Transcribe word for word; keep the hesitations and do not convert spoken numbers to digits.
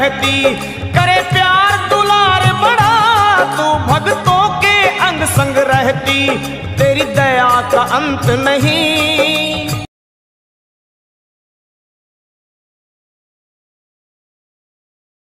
रहती, करे प्यार दुलार बड़ा, तू भक्तों के अंग संग रहती। तेरी दया का अंत नहीं,